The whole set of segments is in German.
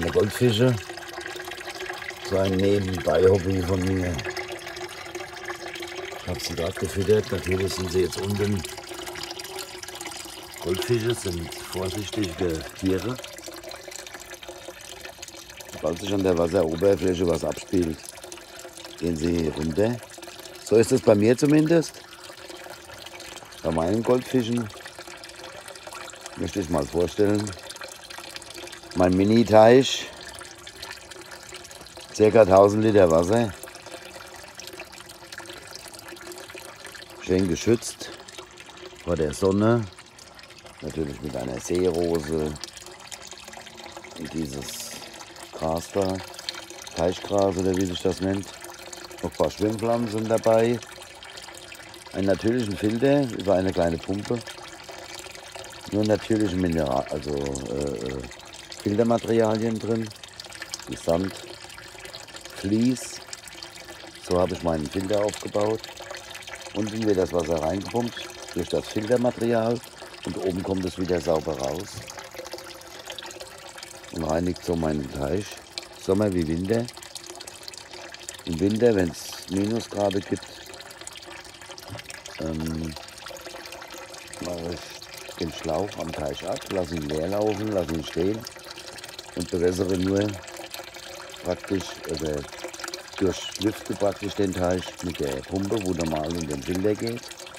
meine Goldfische. So ein Nebenbei-Hobby von mir. Ich habe sie gerade gefüttert. Natürlich sind sie jetzt unten. Goldfische sind vorsichtige Tiere. Sobald sich an der Wasseroberfläche was abspielt, gehen sie runter. So ist es bei mir zumindest. Bei meinen Goldfischen möchte ich mal vorstellen. Mein Mini-Teich, ca. 1000 Liter Wasser, schön geschützt vor der Sonne, natürlich mit einer Seerose und dieses Gras da, Teichgras oder wie sich das nennt, noch ein paar Schwimmpflanzen dabei, einen natürlichen Filter über eine kleine Pumpe, nur natürliche Filtermaterialien drin, wie Sand, Vlies. So habe ich meinen Filter aufgebaut. Unten wird das Wasser reingepumpt durch das Filtermaterial und oben kommt es wieder sauber raus und reinigt so meinen Teich. Sommer wie Winter. Im Winter, wenn es Minusgrade gibt, mache ich den Schlauch am Teich ab, lasse ihn leer laufen, lasse ihn stehen und bewässere nur praktisch, durchlüfte praktisch den Teich mit der Pumpe, wo normal in den Filter geht.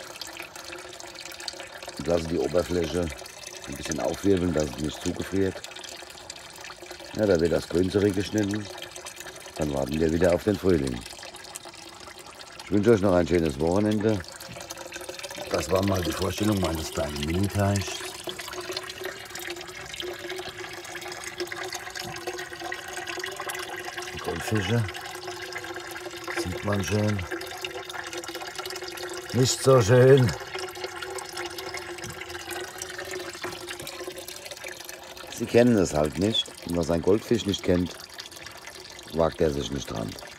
Und lasse die Oberfläche ein bisschen aufwirbeln, dass es nicht zugefriert. Ja, da wird das Grün zurückgeschnitten. Dann warten wir wieder auf den Frühling. Ich wünsche euch noch ein schönes Wochenende. Das war mal die Vorstellung meines kleinen Mini-Teichs. Die Goldfische. Sieht man schön. Nicht so schön. Sie kennen es halt nicht. Und was ein Goldfisch nicht kennt, wagt er sich nicht dran.